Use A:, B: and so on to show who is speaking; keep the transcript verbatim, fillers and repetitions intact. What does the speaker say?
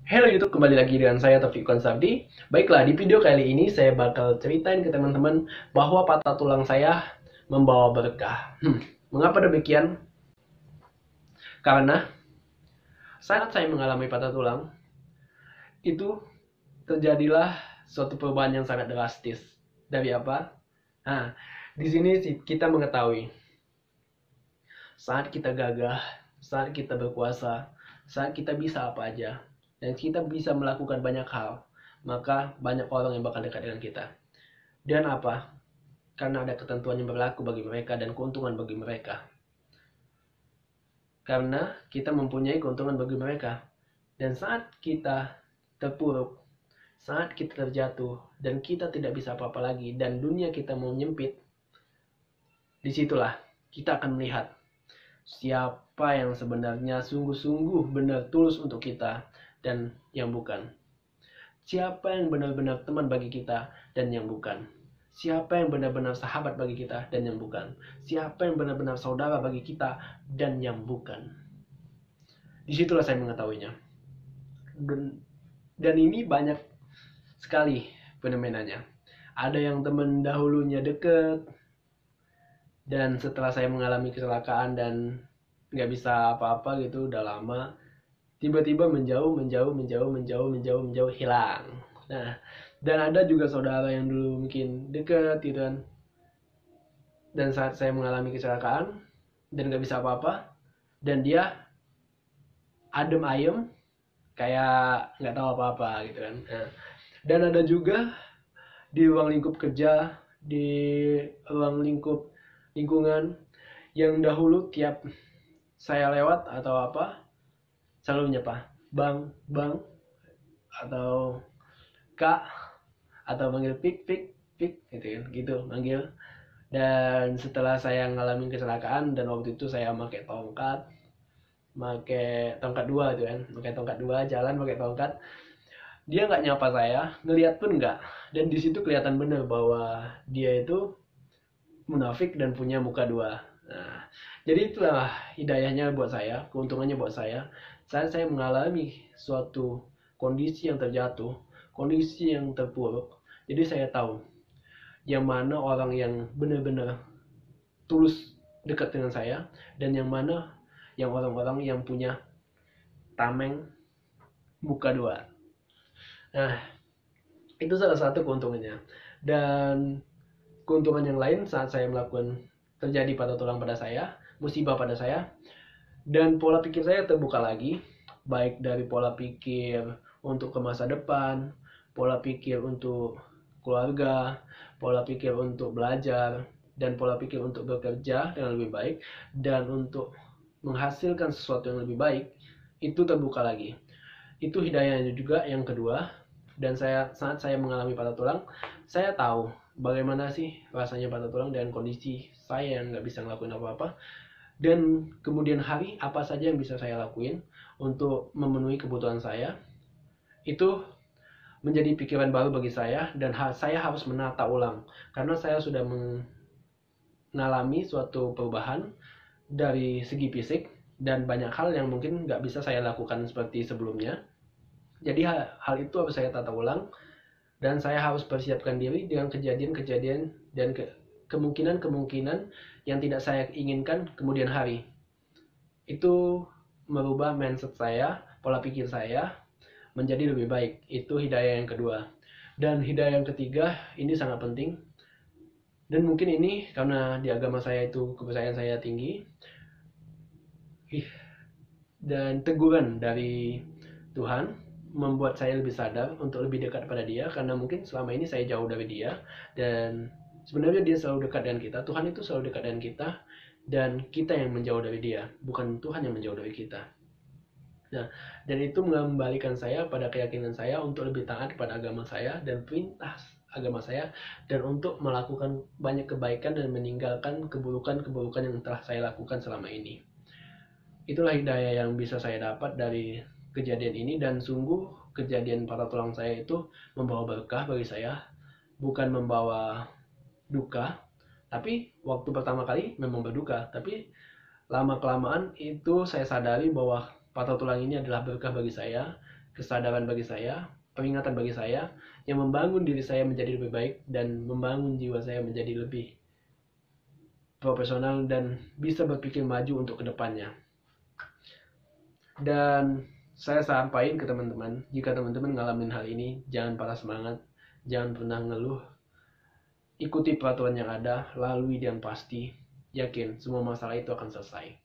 A: Halo YouTube, kembali lagi dengan saya Taufik Konsabdi. Baiklah, di video kali ini saya bakal ceritain ke teman-teman bahwa patah tulang saya membawa berkah. Hmm, mengapa demikian? Karena saat saya mengalami patah tulang, itu terjadilah suatu perubahan yang sangat drastis. Dari apa? Nah, di sini kita mengetahui saat kita gagah, saat kita berkuasa, saat kita bisa apa aja, dan kita bisa melakukan banyak hal, maka banyak orang yang bakal dekat dengan kita. Dan apa? Karena ada ketentuan yang berlaku bagi mereka dan keuntungan bagi mereka. Karena kita mempunyai keuntungan bagi mereka. Dan saat kita terpuruk, saat kita terjatuh, dan kita tidak bisa apa-apa lagi, dan dunia kita mau menyempit, disitulah kita akan melihat siapa yang sebenarnya sungguh-sungguh benar tulus untuk kita dan yang bukan. Siapa yang benar-benar teman bagi kita dan yang bukan. Siapa yang benar-benar sahabat bagi kita dan yang bukan. Siapa yang benar-benar saudara bagi kita dan yang bukan. Disitulah saya mengetahuinya. Dan, dan ini banyak sekali fenomenanya. Ada yang teman dahulunya deket, dan setelah saya mengalami kecelakaan dan nggak bisa apa-apa gitu udah lama, tiba-tiba menjauh menjauh menjauh menjauh menjauh menjauh hilang. Nah, dan ada juga saudara yang dulu mungkin deket gitu kan, dan saat saya mengalami kecelakaan dan nggak bisa apa-apa, dan dia adem ayem kayak nggak tahu apa-apa gitu kan. Nah, dan ada juga di ruang lingkup kerja, di ruang lingkup lingkungan, yang dahulu tiap saya lewat atau apa selalu menyapa bang bang atau kak, atau manggil pik pik pik gitu kan, gitu manggil. Dan setelah saya ngalamin kecelakaan dan waktu itu saya pakai tongkat, pakai tongkat dua gitu kan, pakai tongkat dua jalan pakai tongkat, dia nggak nyapa saya, ngeliat pun nggak. Dan di situ kelihatan bener bahwa dia itu munafik dan punya muka dua. Nah, jadi itulah hidayahnya buat saya, keuntungannya buat saya. Saat saya mengalami suatu kondisi yang terjatuh, kondisi yang terpuruk, jadi saya tahu yang mana orang yang benar-benar tulus dekat dengan saya, dan yang mana yang orang-orang yang punya tameng muka dua. Nah, itu salah satu keuntungannya. Dan keuntungan yang lain saat saya melakukan terjadi patah tulang pada saya, musibah pada saya, dan pola pikir saya terbuka lagi, baik dari pola pikir untuk ke masa depan, pola pikir untuk keluarga, pola pikir untuk belajar, dan pola pikir untuk bekerja dengan lebih baik, dan untuk menghasilkan sesuatu yang lebih baik, itu terbuka lagi. Itu hidayahnya juga yang kedua. Dan saya saat saya mengalami patah tulang, saya tahu bagaimana sih rasanya patah tulang dan kondisi saya yang nggak bisa ngelakuin apa-apa, dan kemudian hari apa saja yang bisa saya lakuin untuk memenuhi kebutuhan saya. Itu menjadi pikiran baru bagi saya, dan ha saya harus menata ulang karena saya sudah mengalami suatu perubahan dari segi fisik, dan banyak hal yang mungkin nggak bisa saya lakukan seperti sebelumnya. Jadi hal, hal itu harus saya tata ulang, dan saya harus persiapkan diri dengan kejadian-kejadian dan ke, kemungkinan-kemungkinan yang tidak saya inginkan kemudian hari. Itu merubah mindset saya, pola pikir saya menjadi lebih baik. Itu hidayah yang kedua. Dan hidayah yang ketiga ini sangat penting. Dan mungkin ini karena di agama saya itu kepercayaan saya tinggi. Dan teguran dari Tuhan membuat saya lebih sadar untuk lebih dekat pada dia, karena mungkin selama ini saya jauh dari dia, dan sebenarnya dia selalu dekat dengan kita. Tuhan itu selalu dekat dengan kita, dan kita yang menjauh dari dia, bukan Tuhan yang menjauh dari kita. Nah, dan itu mengembalikan saya pada keyakinan saya untuk lebih taat kepada agama saya dan perintah agama saya, dan untuk melakukan banyak kebaikan dan meninggalkan keburukan-keburukan yang telah saya lakukan selama ini. Itulah hidayah yang bisa saya dapat dari kejadian ini, dan sungguh kejadian patah tulang saya itu membawa berkah bagi saya, bukan membawa duka. Tapi waktu pertama kali memang berduka, tapi lama kelamaan itu saya sadari bahwa patah tulang ini adalah berkah bagi saya, kesadaran bagi saya, peringatan bagi saya, yang membangun diri saya menjadi lebih baik dan membangun jiwa saya menjadi lebih profesional dan bisa berpikir maju untuk kedepannya. Dan saya sampaikan ke teman-teman, jika teman-teman ngalamin hal ini, jangan patah semangat, jangan pernah ngeluh, ikuti peraturan yang ada, lalui dengan pasti, yakin semua masalah itu akan selesai.